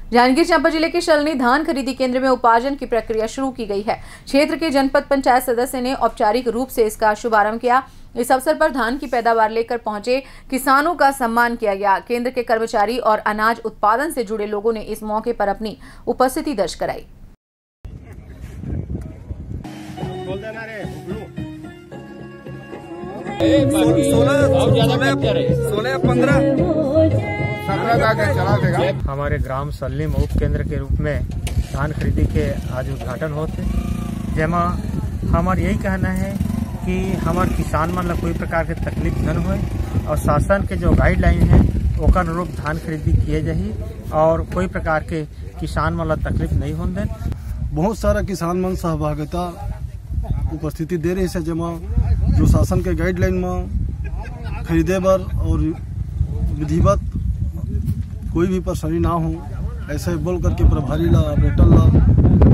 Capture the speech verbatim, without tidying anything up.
जांजगीर चांपा जिले के शलनी धान खरीदी केंद्र में उपार्जन की प्रक्रिया शुरू की गई है। क्षेत्र के जनपद पंचायत सदस्य ने औपचारिक रूप से इसका शुभारंभ किया। इस अवसर पर धान की पैदावार लेकर पहुंचे किसानों का सम्मान किया गया। केंद्र के कर्मचारी और अनाज उत्पादन से जुड़े लोगों ने इस मौके पर अपनी उपस्थिति दर्ज कराई। सोलह पंद्रह हमारे ग्राम सलनी उप केंद्र के रूप में धान खरीदी के आज उद्घाटन होते, जेमा हमार यही कहना है कि हमारे किसान मन ला कोई प्रकार के तकलीफ न होए और शासन के जो गाइडलाइन है ओकर अनुरूप धान खरीदी किए जाही और कोई प्रकार के किसान मन ला तकलीफ नहीं होने। बहुत सारा किसान मन सहभागिता उपस्थिति दे रही है, जेमा जो शासन के गाइडलाइन में खरीदे बर और विधिवत कोई भी परेशानी ना हो ऐसे बोल करके प्रभारी ला ऑपरेटर ला